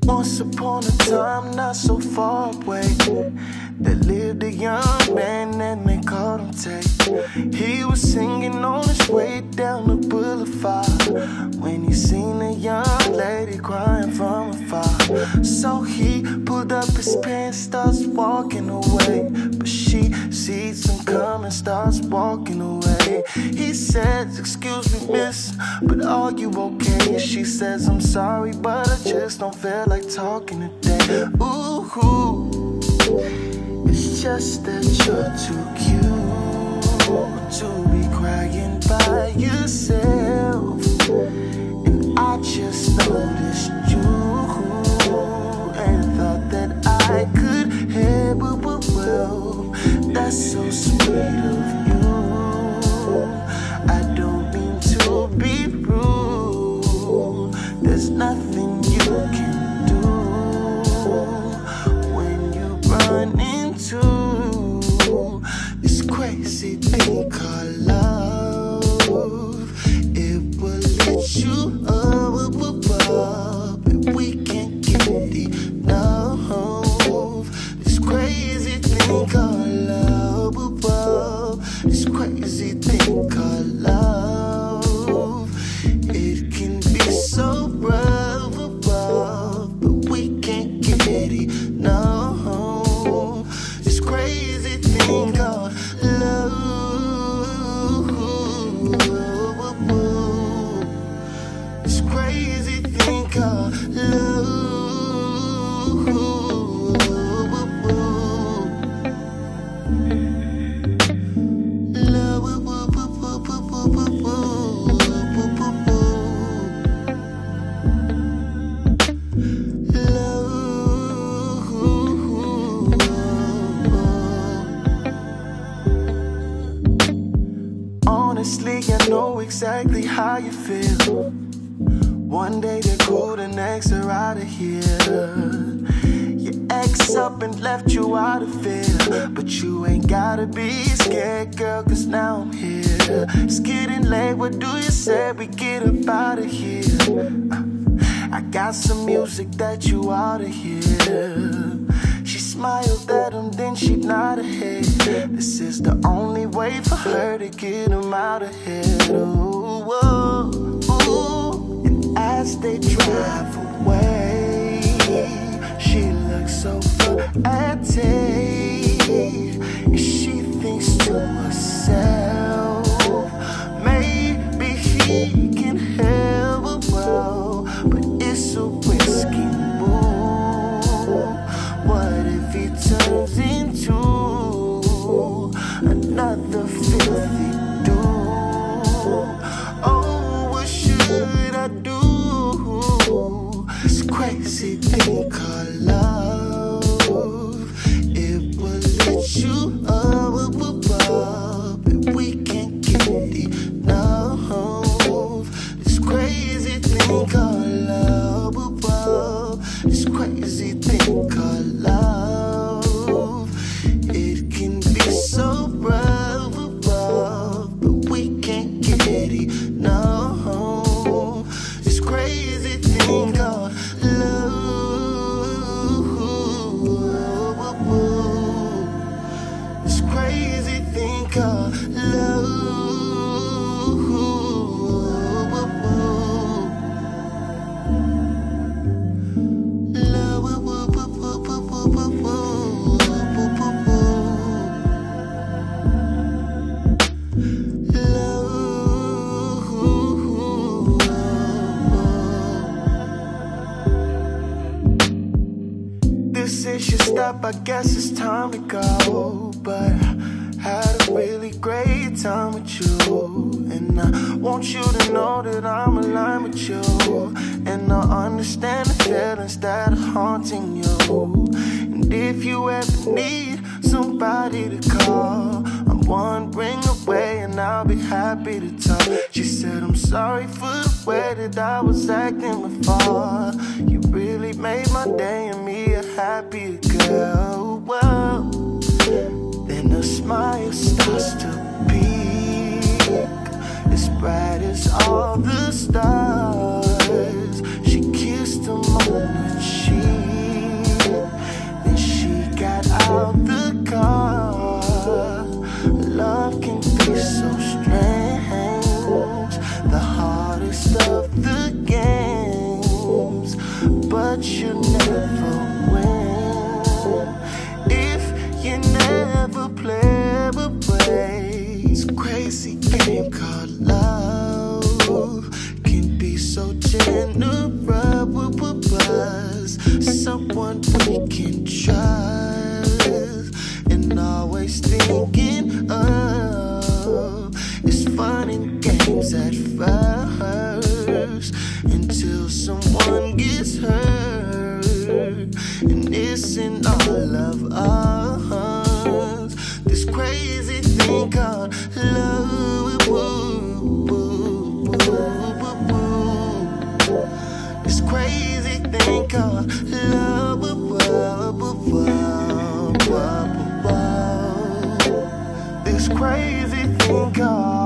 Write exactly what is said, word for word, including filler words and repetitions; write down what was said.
Once upon a time, not so far away, there lived a young man and they called him Tate. He was singing on his way down the boulevard when he seen a young lady crying from afar. So he pulled up his pants, starts walking away, but she sees him coming, starts walking away. He says, "Excuse me, miss, but are you okay?" She says, "I'm sorry, but I just don't feel like talking today." Ooh, it's just that you're too cute to be crying by yourself, and I just noticed you and thought that I could help. Well, well, that's so sweet of you. I don't mean to be rude. There's nothing you can do when you run into this crazy thing called love. It will let you up, up, up, and we can't get enough. This crazy thing called love, up, up, this crazy thing called love. It can be so rough, above, but we can't get enough. This crazy thing called love. This crazy thing called love. Honestly, I know exactly how you feel. One day they're cool, the next they're out of here. Your ex up and left you out of fear, but you ain't gotta be scared, girl, cause now I'm here. It's getting late, what do you say we get up out of here? I got some music that you ought to hear. She smiled at him, then she nodded her head. This is the only way for her to get him out of here. Ooh, ooh, ooh. And as they drive away, she looks so frantic, and she thinks to herself, maybe he can help her well, but it's a risky move. What if he turns into another filthy dude? Oh, what should I do? This crazy thing called love. It will let you up, up, up, and we can't get enough. This crazy thing called love, up, up, this crazy thing called love. It can be so rough above, but we can't get enough. This crazy thing called love. This crazy thing called love. This is your stop, I guess it's time to go. But I had a really great time with you, and I want you to know that I'm aligned with you, and I understand the feelings that are haunting you. And if you ever need somebody to call, I'm one ring away and I'll be happy to talk. She said, "I'm sorry for the way that I was acting before. You really made my day and me a happy girl." Well, then a smile starts to peek, as bright as all the stars. She kissed him on the cheek. but you never win if you never play with play. It's a crazy game called love, can be so generous, someone we can trust and always thinking of. It's fun and games at first until someone gets hurt, and it's in all of us, this crazy thing called love. This crazy thing called love. This crazy thing called